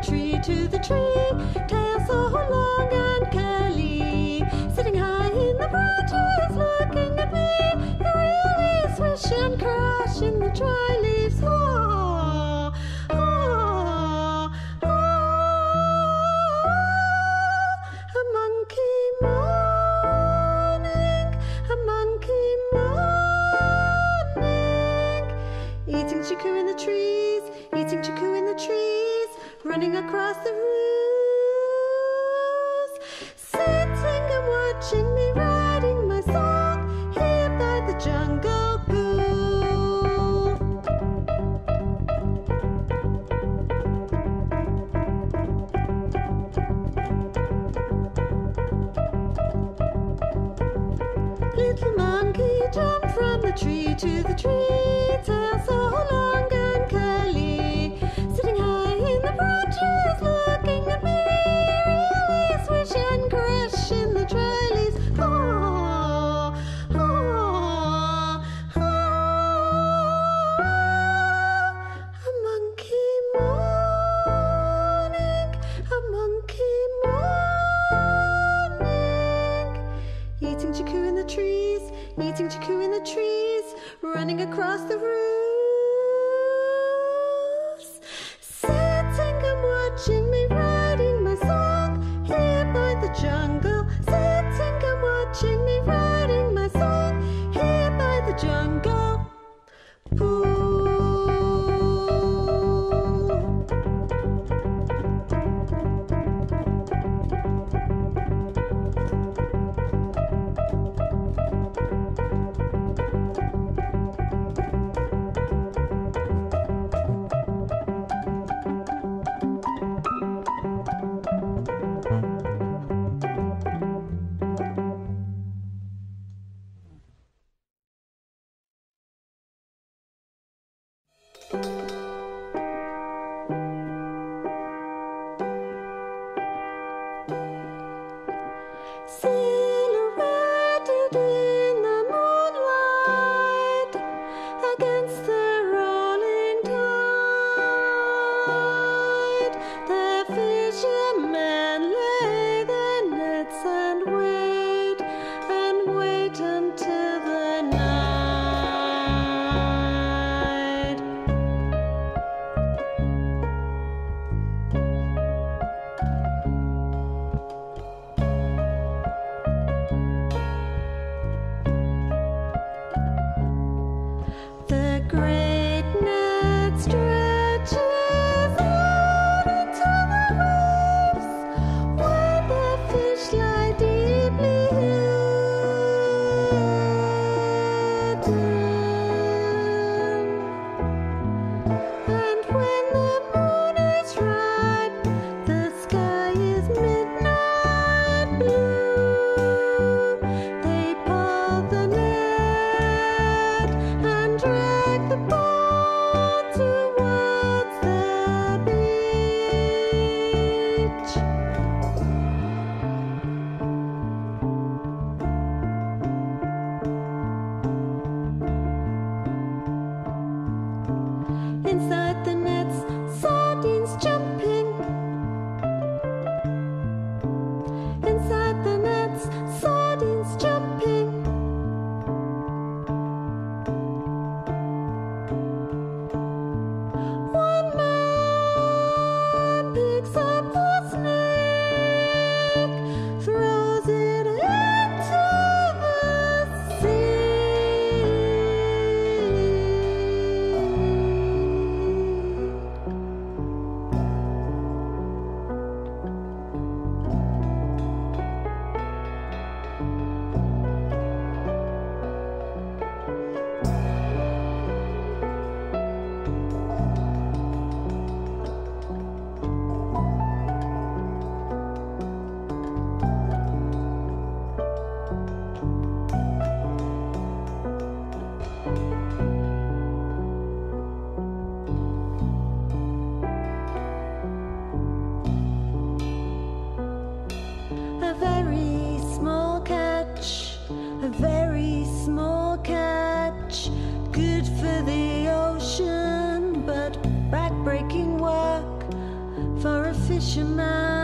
tree to the tree, tail so long and curly, sitting high in the branches, looking at me. You really swish and crash in the dry leaves. Ah, ah, ah. A monkey morning, a monkey morning, eating chiku in the trees, eating chiku in the trees, running across the roofs, sitting and watching me, writing my song here by the jungle pool. Little monkey jumped from the tree to the tree, tail so long and curly, sitting high in the branches, looking at me. Really swish and crash in the dry leaves. Ah, ah, ah. A monkey morning, a monkey morning, eating chiku in the trees, eating chiku in the trees, running across the roofs, sitting and watching me, writing my song here by the jungle, sitting and watching me, writing my song here by the jungle pool. Silhouetted in the moonlight against the rolling tide, the fishermen lay their nets and wait until the night. The great net stretches out into the waves, where the fish lie deeply hidden. And when the moon is ripe, the sky is midnight blue. They pull the net and drag the boat towards the beach. Inside the nets, sardines jumping. Inside the nets, sardines jumping. One man picks up the snake, throws it into the sea. A very small catch, a very small catch, good for the ocean, but back-breaking work for a fisherman.